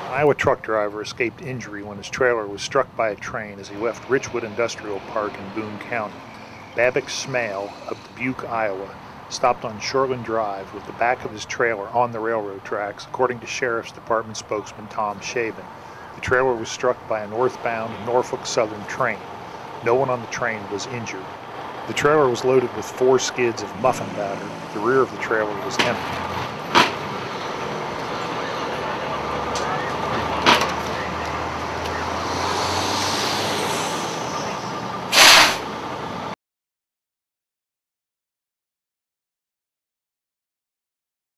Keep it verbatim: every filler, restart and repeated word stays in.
Iowa truck driver escaped injury when his trailer was struck by a train as he left Richwood Industrial Park in Boone County. Babbitt Smale of Dubuque, Iowa, stopped on Shoreland Drive with the back of his trailer on the railroad tracks, according to Sheriff's Department spokesman Tom Shaven. The trailer was struck by a northbound Norfolk Southern train. No one on the train was injured. The trailer was loaded with four skids of muffin batter. The rear of the trailer was empty.